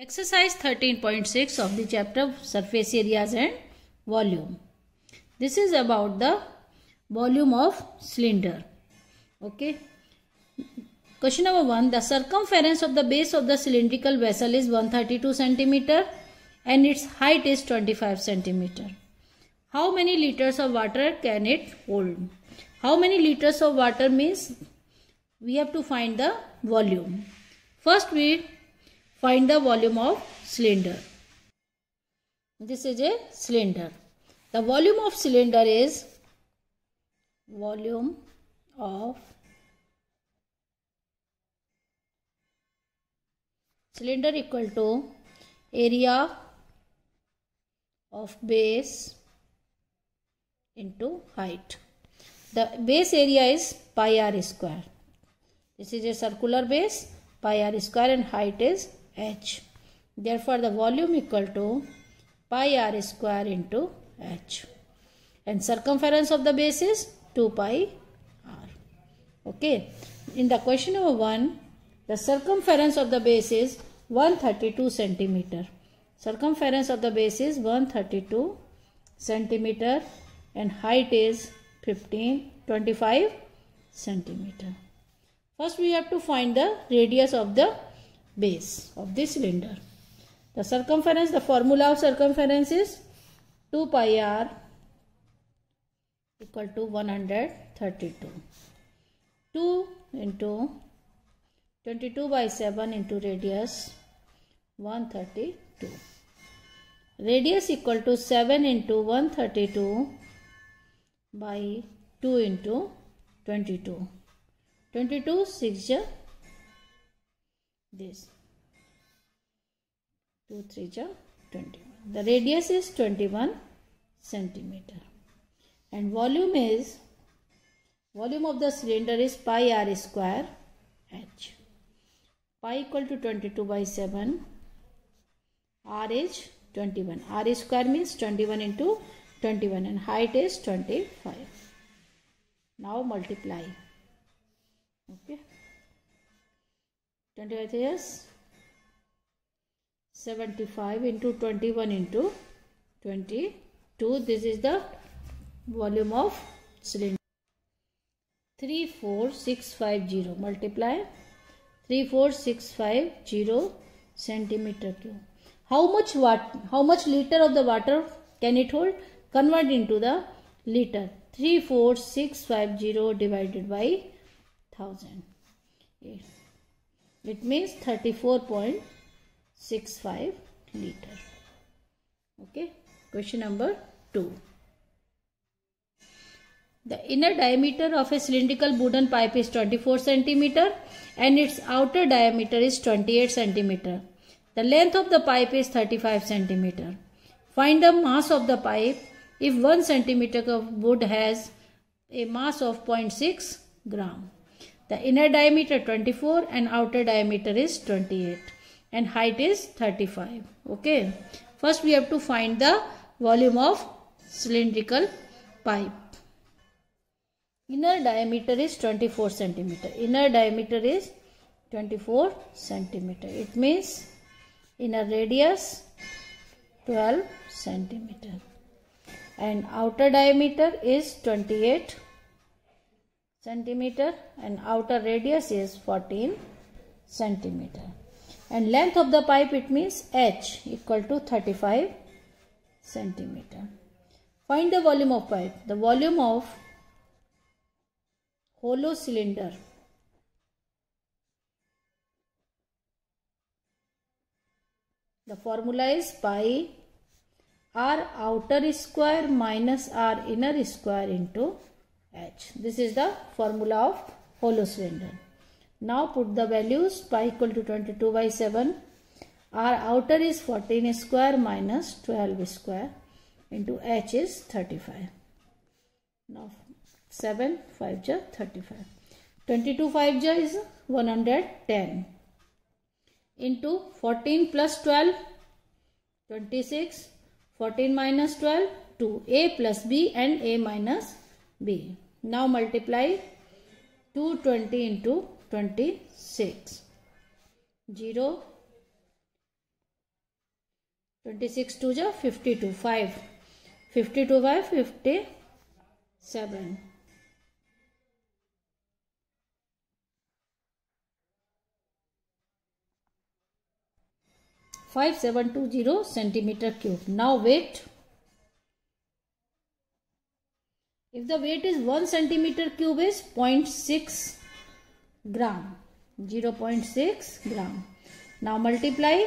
Exercise 13.6 of the chapter Surface Areas and Volume. This is about the volume of cylinder. Okay. Question number 1. The circumference of the base of the cylindrical vessel is 132 centimeter and its height is 25 centimeter. How many liters of water can it hold? How many liters of water means we have to find the volume. First we find the volume of cylinder. This is a cylinder. The volume of cylinder is volume of cylinder equal to area of base into height. The base area is pi r square. This is a circular base, pi r square, and height is h. Therefore, the volume equal to pi r square into h. And circumference of the base is 2 pi r. Okay. In the question number 1, the circumference of the base is 132 centimeter. Circumference of the base is 132 centimeter and height is 25 centimeter. First we have to find the radius of the base of this cylinder. The circumference, the formula of circumference is 2 pi r equal to 132. 2 into 22 by 7 into radius 132. Radius equal to 7 into 132 by 2 into 22. 22 6 ja this 2 3 ja 21. The radius is 21 centimeter and volume of the cylinder is pi r square h. Pi equal to 22 by 7. R is 21. R square means 21 into 21 and height is 25. Now multiply. Okay. 25 is 75 into 21 into 22. This is the volume of cylinder. 34650 multiply 34650 centimeter cube. How much liter of the water can it hold? Convert into the liter. 34650 divided by 1000. It means 34.65 liter. Okay. Question number 2. The inner diameter of a cylindrical wooden pipe is 24 centimeter and its outer diameter is 28 centimeter. The length of the pipe is 35 centimeter. Find the mass of the pipe if 1 centimeter of wood has a mass of 0.6 gram. The inner diameter 24 and outer diameter is 28 and height is 35. Okay. First we have to find the volume of cylindrical pipe. Inner diameter is 24 centimeter. Inner diameter is 24 centimeter. It means inner radius 12 centimeter. And outer diameter is 28 centimeter and outer radius is 14 centimeter. And length of the pipe, it means h equal to 35 centimeter. Find the volume of pipe. The volume of hollow cylinder. The formula is pi r outer square minus r inner square into h. This is the formula of hollow cylinder. Now put the values. Pi equal to 22 by 7. R outer is 14 square minus 12 square into h is 35. Now 7 5 ja 35. 22 5 ja is 110 into 14 plus 12 26. 14 minus 12 2. A plus b and a minus b. Now multiply 220 into 26. 0 26 2 जा 52, 5, 52 5, 57. 5720 centimeter cube. Now weight. If the weight is 1 centimeter cube is 0.6 gram. 0.6 gram. Now multiply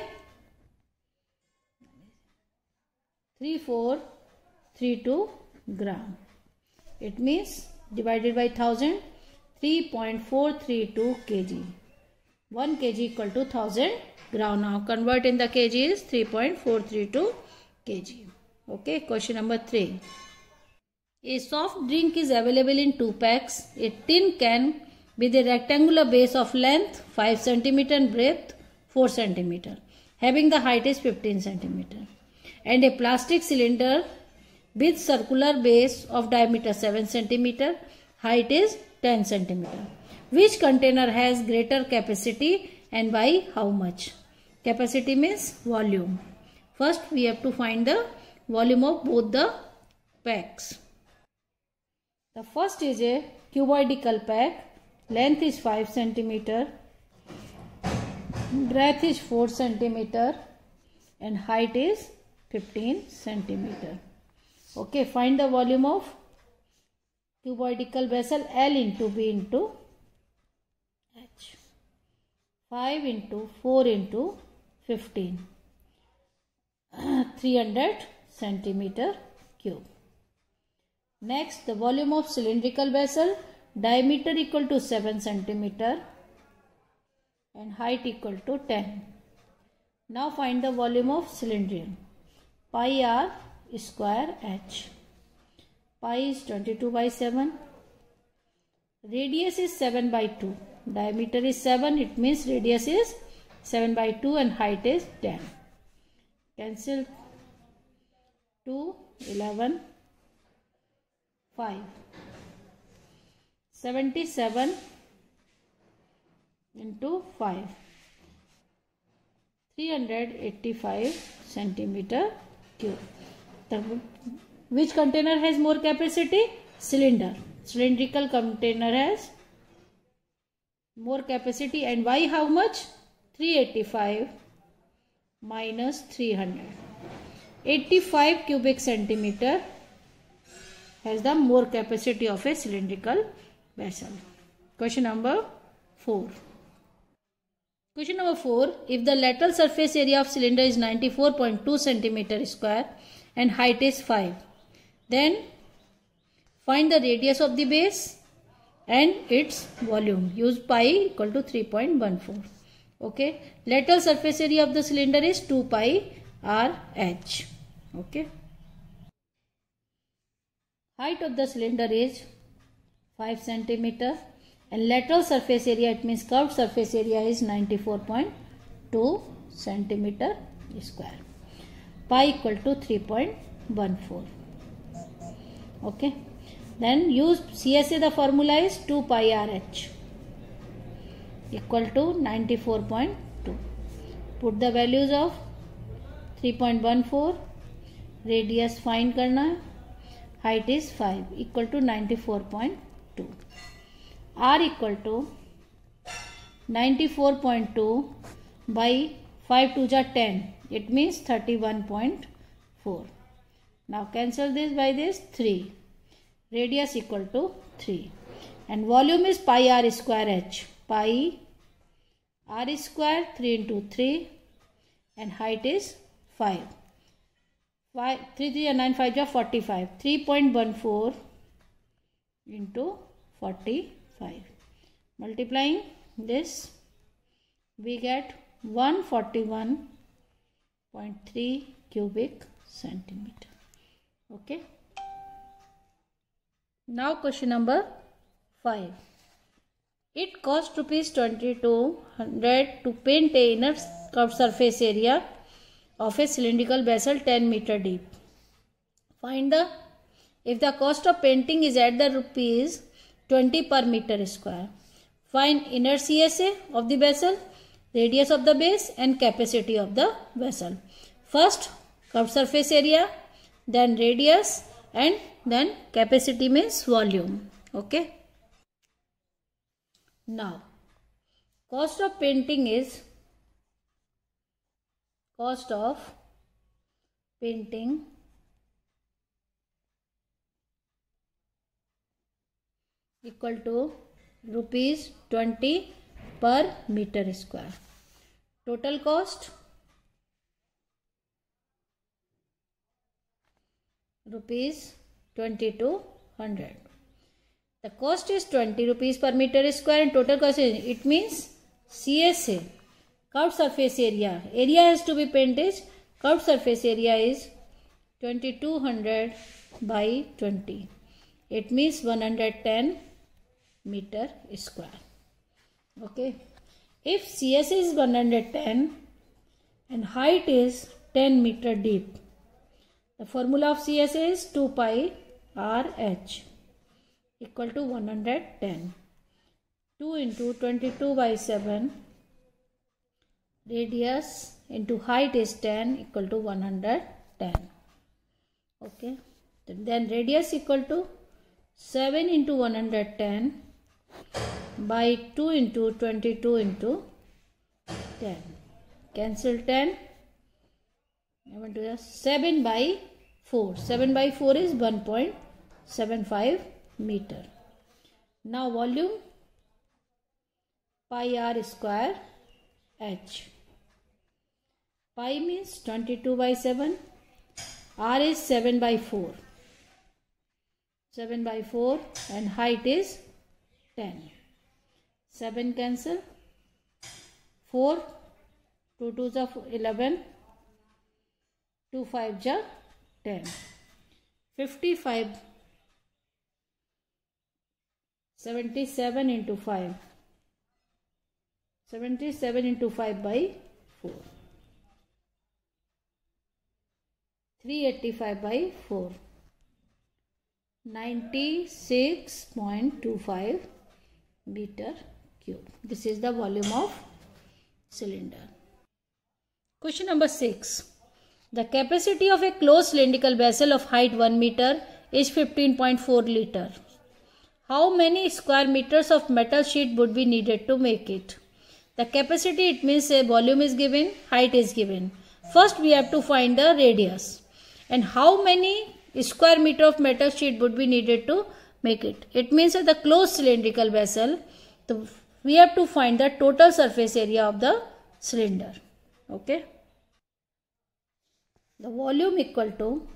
3432 gram. It means divided by 1000, 3.432 kg. 1 kg equal to 1000 gram. Now convert in the kg is 3.432 kg. Okay, question number 3. A soft drink is available in 2 packs. A tin can with a rectangular base of length 5 cm and breadth 4 cm, having the height is 15 cm, and a plastic cylinder with circular base of diameter 7 cm, height is 10 cm. Which container has greater capacity and by how much? Capacity means volume. First we have to find the volume of both the packs. The first is a cuboidal pack. Length is 5 cm, breadth is 4 cm, and height is 15 cm. Okay, find the volume of cuboidal vessel L into B into H. 5 into 4 into 15. 300 centimeter cube. Next, the volume of cylindrical vessel, diameter equal to 7 centimeter and height equal to 10. Now find the volume of cylinder. Pi r square h. Pi is 22 by 7. Radius is 7 by 2. Diameter is 7. It means radius is 7 by 2 and height is 10. Cancel 2, 11, 5. 77 into 5. 385 centimeter cube. Which container has more capacity? Cylinder. Cylindrical container has more capacity, and why how much? 385 minus 300. 85 cubic centimeter has the more capacity of a cylindrical vessel. Question number 4. Question number 4. If the lateral surface area of cylinder is 94.2 centimeter square and height is 5, then find the radius of the base and its volume. Use pi equal to 3.14. Okay. Lateral surface area of the cylinder is 2 pi r h. Okay. Height of the cylinder is 5 centimeter and lateral surface area, it means curved surface area, is 94.2 centimeter square. Pi equal to 3.14. Okay. Then use CSA. The formula is 2 pi r h equal to 94.2. Put the values of 3.14. Radius find करना. Height is 5 equal to 94.2. R equal to 94.2 by 5 to 10. It means 31.4. Now cancel this by this 3. Radius equal to 3. And volume is pi r square h. Pi r square 3 into 3 and height is 5. 3 3 and 9 5 are 45. 3.14 into 45. Multiplying this, we get 141.3 cubic centimeter. Okay. Now question number 5. It cost rupees 2200 to paint a inner curved surface area of a cylindrical vessel 10 meter deep. Find the, if the cost of painting is at the rupees 20 per meter square. Find inner CSA of the vessel, radius of the base and capacity of the vessel. First curved surface area, then radius, and then capacity means volume. Okay. Now, cost of painting is equal to rupees 20 per meter square. Total cost rupees 2200. The cost is 20 rupees per meter square and total cost is, it means CSA, curved surface area. Area has to be painted. Curved surface area is 2200 by 20. It means 110 meter square. Okay. If CSA is 110 and height is 10 meter deep, the formula of CSA is 2 pi RH equal to 110. 2 into 22 by 7. Radius into height is 10 equal to 110. Okay. Then radius equal to 7 into 110 by 2 into 22 into 10. Cancel 10. I want to 7 by 4. 7 by 4 is 1.75 meter. Now volume pi r square h. Pi means 22 by 7. R is 7 by 4. 7 by 4 and height is 10. 7 cancel. 4. 2 2s are 11. 2 5s are 10. 55. 77 into 5. 77 into 5 by 4. 385 by 4. 96.25 meter cube. This is the volume of cylinder. Question number 6. The capacity of a closed cylindrical vessel of height 1 meter is 15.4 liter. How many square meters of metal sheet would be needed to make it? The capacity, it means a volume is given, height is given. First we have to find the radius. And how many square meter of metal sheet would be needed to make it? It means that the closed cylindrical vessel, we have to find the total surface area of the cylinder. Okay. The volume equal to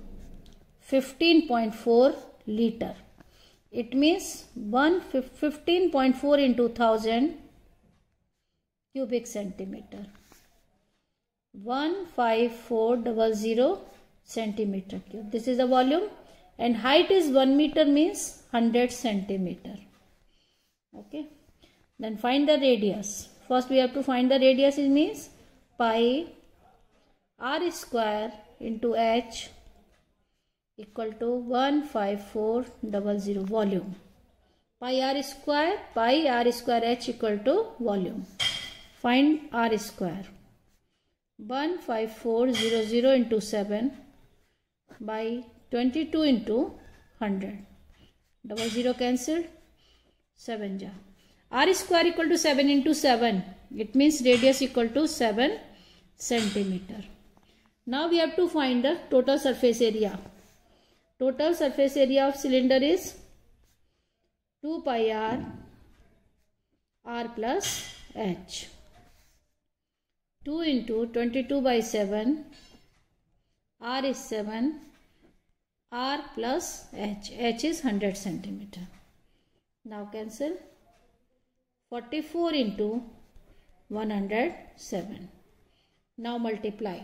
15.4 liter. It means 15.4 into 1000 cubic centimeter. 15400 centimeter cube. This is the volume and height is 1 meter means 100 centimeter. Okay. Then find the radius. First we have to find the radius. It means pi r square into h equal to 15400 volume. Pi r square h equal to volume. Find r square. 15400 into 7 by 22 into 100. 00 cancelled. 7 ja. R square equal to 7 into 7. It means radius equal to 7 centimeter. Now we have to find the total surface area. Total surface area of cylinder is 2 pi r plus h. 2 into 22 by 7. R is 7. R plus h. H is 100 centimeter. Now cancel. 44 into 107. Now multiply.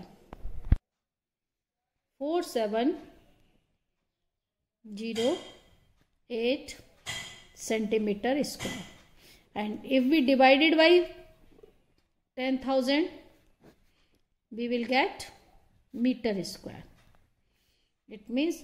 4708 centimeter square. And if we divide it by 10,000, we will get meter square. It means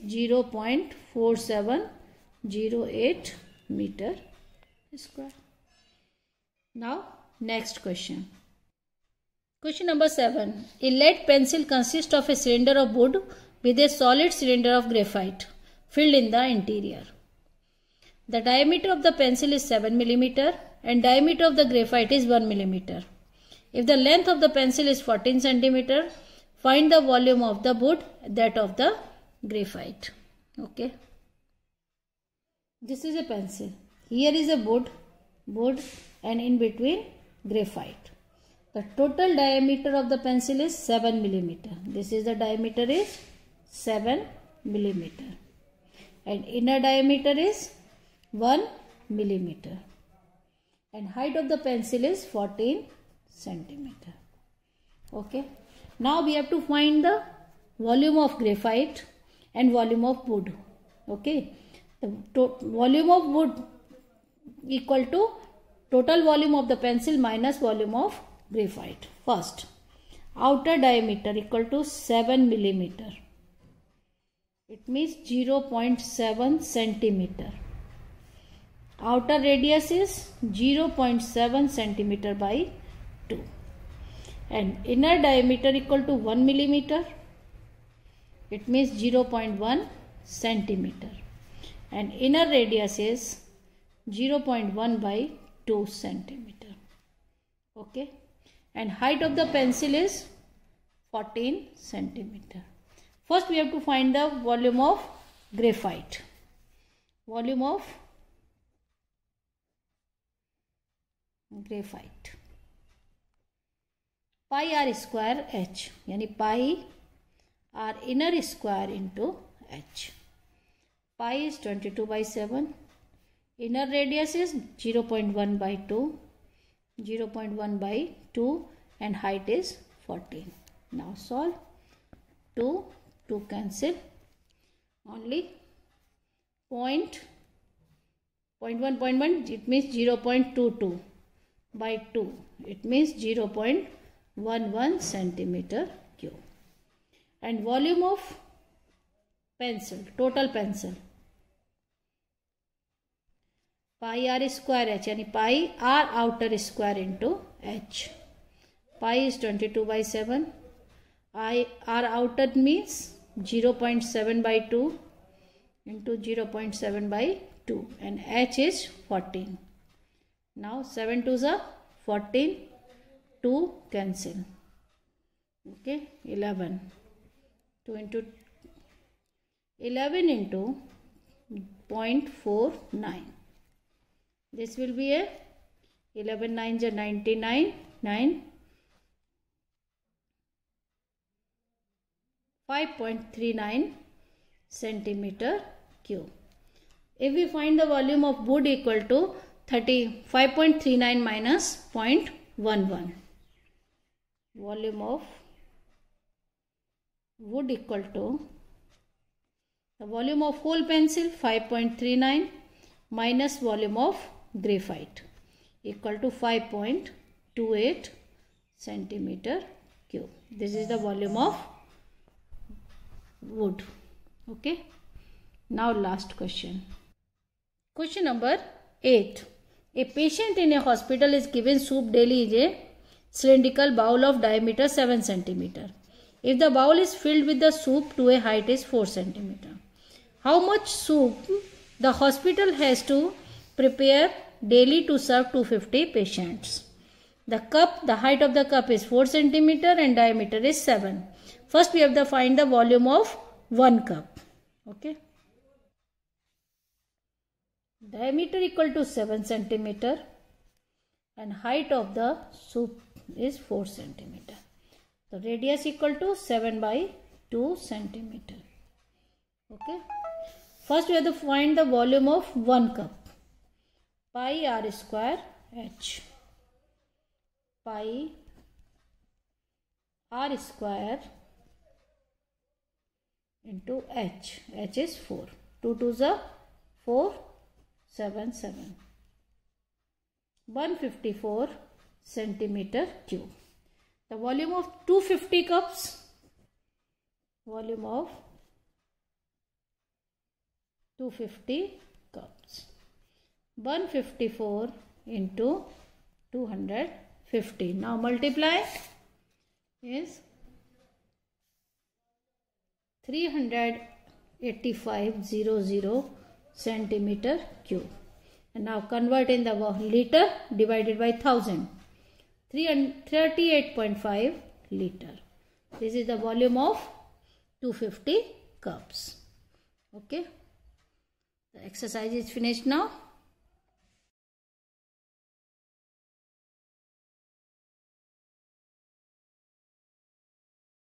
0.4708 meter square. Now next question. Question number 7. A lead pencil consists of a cylinder of wood with a solid cylinder of graphite filled in the interior. The diameter of the pencil is 7 mm and diameter of the graphite is 1 mm. If the length of the pencil is 14 cm, find the volume of the wood, that of the graphite. Okay. This is a pencil. Here is a wood and in between graphite. The total diameter of the pencil is 7 mm. This is the diameter is 7 mm. And inner diameter is 1 mm. And height of the pencil is 14 cm. Okay. Now we have to find the volume of graphite and volume of wood. Okay. The volume of wood equal to total volume of the pencil minus volume of graphite. First, outer diameter equal to 7 mm. It means 0.7 centimeter. Outer radius is 0.7 centimeter by 2. And inner diameter equal to 1 millimeter. It means 0.1 centimeter. And inner radius is 0.1 by 2 centimeter. Okay. And height of the pencil is 14 centimeter. First we have to find the volume of graphite. Volume of graphite. Pi r square h. Yani pi r inner square into h. Pi is 22 by 7. Inner radius is 0.1 by 2. 0.1 by 2 and height is 14. Now solve. 2 cancel. Only 0.1 it means 0.22 by 2. It means 0.11 centimeter cube. And volume of pencil, total pencil. Pi r square h, yani pi r outer square into h. Pi is 22 by 7. R outer means 0.7 by 2 into 0.7 by 2 and h is 14. Now 7 2s are 14, 2 cancel. Okay, 11. 2 into 11 into 0.49. This will be a 11 9s are 99, 9, 5.39 centimeter cube. If we find the volume of wood equal to 5.39 minus 0.11. Volume of wood equal to the volume of whole pencil 5.39 minus volume of graphite equal to 5.28 centimeter cube. This is the volume of wood. Okay. Now last question. Question number 8. A patient in a hospital is given soup daily in a cylindrical bowl of diameter 7 centimeter. If the bowl is filled with the soup to a height is 4 centimeter. How much soup the hospital has to prepare daily to serve 250 patients? The height of the cup is 4 centimeter and diameter is 7. First we have to find the volume of 1 cup. Okay. Diameter equal to 7 centimeter and height of the soup is 4 centimeter. The radius equal to 7 by 2 centimeter. Okay. First we have to find the volume of 1 cup. Pi r square h. Pi r square into h. H is 4. 2 2s are 4. 7 7. 154 centimeter cube. The volume of 250 cups. Volume of 250 cups. 154 into 250. Now multiply. is 385.00 centimeter cube. And now convert in the liter divided by 1000. 38.5 liter. This is the volume of 250 cups. Okay. The exercise is finished now.